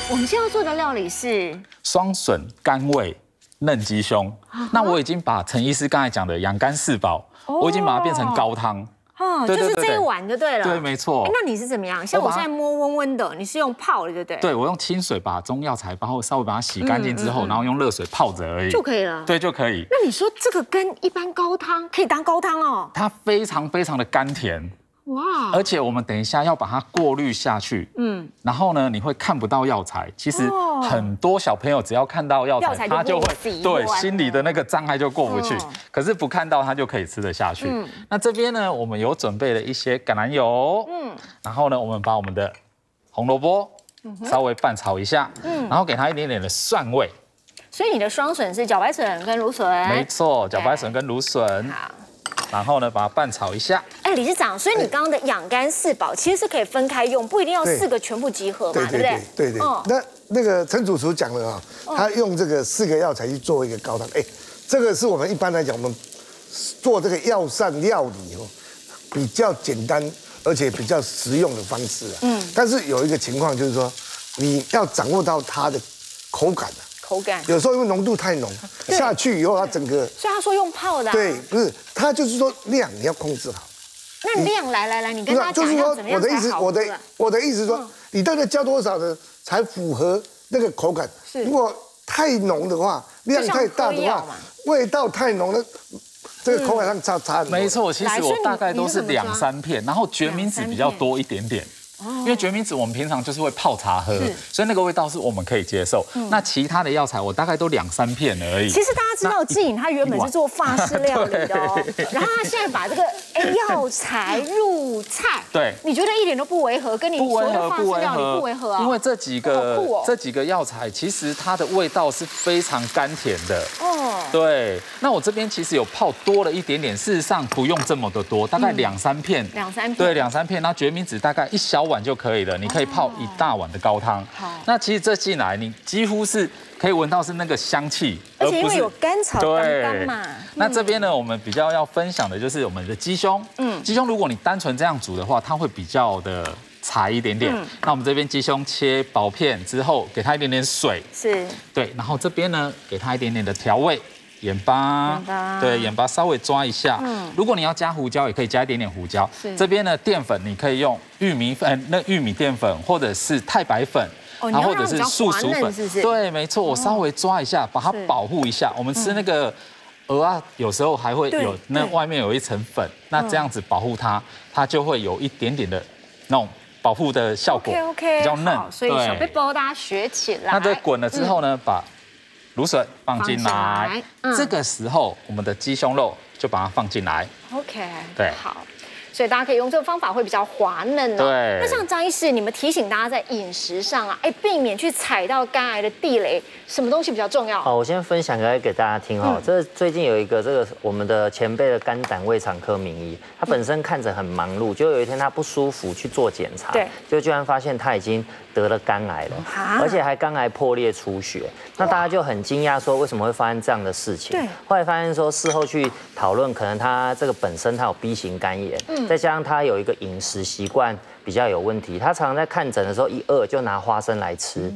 我们现在要做的料理是双笋甘味嫩鸡胸。那我已经把陈医师刚才讲的养肝四宝，我已经把它变成高汤。 哦，就是这一碗就对了。 对，没错。 那你是怎么样？像我现在摸温温的，你是用泡的，对不对？ 对，我用清水把中药材稍微把它洗干净之后，然后用热水泡着而已就可以了。 对，就可以。 那你说这个跟一般高汤可以当高汤哦？ 它非常非常的甘甜。哇！而且我们等一下要把它过滤下去，然后呢，你会看不到药材。其实很多小朋友只要看到药材，他就会对心里的那个障碍就过不去。可是不看到它就可以吃得下去。那这边呢，我们有准备了一些橄榄油，然后呢，我们把我们的红萝卜稍微拌炒一下，然后给它一点点的蒜味。 所以你的双笋是茭白笋跟芦笋？ 没错，茭白笋跟芦笋。好。然后呢，把它拌炒一下。 哎，理事长，所以你刚刚的养肝四宝其实是可以分开用，不一定要4个全部集合嘛，对不对？ 对。那个陈主厨讲了啊，他用这个4个药材去做一个高汤。哎，这个是我们一般来讲，我们做这个药膳料理哦，比较简单而且比较实用的方式啊。但是有一个情况就是说，你要掌握到它的口感啊。 口感有时候因为浓度太浓下去以后，它整个所以他说用泡的。 对，不是，它就是说量你要控制好。 那量来，你跟他讲要怎么样才好？ 我的意思是说，你大概加多少的才符合那个口感？如果太浓的话，量太大的话，味道太浓了，这个口感上差很多。 没错，其实我大概都是2、3片，然后决明子比较多一点点。因为决明子我们平常就是会泡茶喝，所以那个味道是我们可以接受。那其他的药材我大概都2、3片而已。 其实大家知道季颖他原本是做法式料理的哦，然后他现在把这个药材入菜， 对， 你觉得一点都不违和，跟你所谓的法式料理不违和啊？ 因为这几个药材其实它的味道是非常甘甜的。哦，对。那我这边其实有泡多了一点点，事实上不用这么的多，大概2、3片。 2、3片。 对，2、3片。那决明子大概1小碗就可以了，你可以泡1大碗的高汤。好，那其实这进来，你几乎是可以闻到是那个香气， 而且因为有甘草刚刚嘛。 那这边呢，我们比较要分享的就是我们的鸡胸。鸡胸如果你单纯这样煮的话，它会比较的柴一点点。那我们这边鸡胸切薄片之后，给它一点点水。是。对，然后这边呢，给它一点点的调味。盐巴，对，盐巴稍微抓一下。如果你要加胡椒，也可以加一点点胡椒。这边的淀粉你可以用玉米淀粉，或者是太白粉，然后或者是素薯粉。对，没错，我稍微抓一下，把它保护一下。我们吃那个鹅啊，有时候还会有那外面有一层粉，那这样子保护它，它就会有一点点的那种保护的效果，比较嫩。 所以小贝包大家学起来。 那这滚了之后呢，把芦笋放进来，这个时候我们的鸡胸肉就把它放进来。 OK， 对， 好，所以大家可以用这个方法会比较滑嫩哦。 对。 那像张医师，你们提醒大家在饮食上啊，避免去踩到肝癌的地雷，什么东西比较重要？ 好，我先分享给大家听哦。这最近有一个我们的前辈的肝胆胃肠科名医，他本身看着很忙碌，就有一天他不舒服去做检查，对，就居然发现他已经得了肝癌了，而且还肝癌破裂出血。那大家就很惊讶，说为什么会发生这样的事情？对。后来发现说，事后去讨论，可能他这个本身他有 B 型肝炎，再加上他有一个饮食习惯比较有问题，他常常在看诊的时候一饿就拿花生来吃，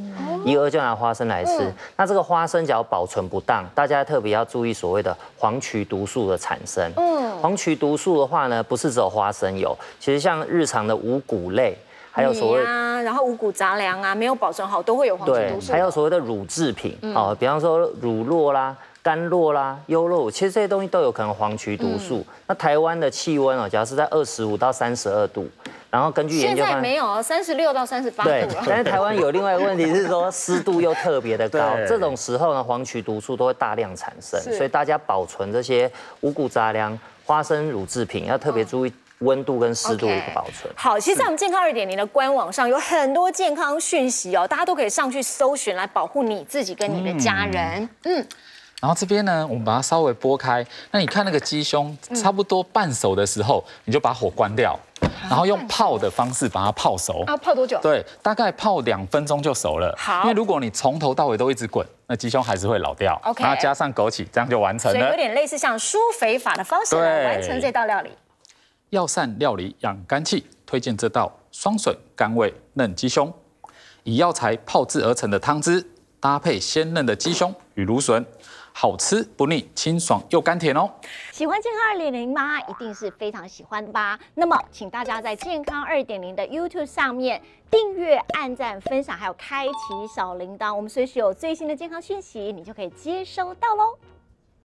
那这个花生只要保存不当，大家特别要注意所谓的黄曲毒素的产生。黄曲毒素的话呢，不是只有花生有，其实像日常的五谷类。还有所谓然后五谷杂粮啊，没有保存好都会有黄曲毒素。 还有所谓的乳制品哦，比方说乳酪啦、干酪啦、优酪乳，其实这些东西都有可能黄曲毒素。那台湾的气温哦，假如是在25到32度，然后根据研究现在没有36到38度了。 对，但是台湾有另外一个问题是说湿度又特别的高，这种时候呢，黄曲毒素都会大量产生，所以大家保存这些五谷杂粮、花生乳制品要特别注意温度跟湿度的一个保存。 好，其实在我们健康2.0的官网上有很多健康讯息哦，大家都可以上去搜寻来保护你自己跟你的家人。 然后这边呢，我们把它稍微拨开，那你看那个鸡胸差不多半熟的时候，你就把火关掉，然后用泡的方式把它泡熟。 泡多久？ 对，大概泡2分钟就熟了。好，因为如果你从头到尾都一直滚，那鸡胸还是会老掉。OK， 然后加上枸杞，这样就完成了。 所以有点类似像舒肥法的方式来完成这道料理。 药膳料理养肝气，推荐这道双笋甘味嫩鸡胸。 以药材泡制而成的汤汁，搭配鲜嫩的鸡胸与芦笋，好吃不腻，清爽又甘甜哦。 喜欢健康2.0吗？一定是非常喜欢的吧？那么，请大家在健康2.0的 YouTube 上面订阅、按赞、分享，还有开启小铃铛，我们随时有最新的健康讯息，你就可以接收到喽。